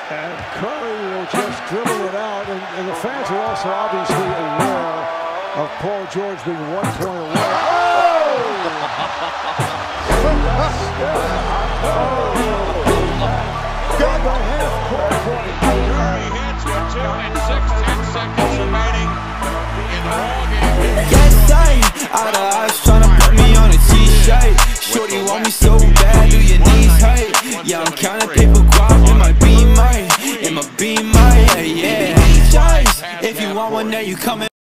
And Curry will just dribble it out, and the fans are also obviously aware of Paul George being 1 point away. Got the half-court point. Curry hits with 2 and 10 seconds remaining in the ball game. YESSIR, out of eyes tryna put me on a t-shirt. Shorty want me so bad, do your knees hurt? Yeah, I'm counting paper guap in my beamer, yeah, yeah. If you want one, there you coming.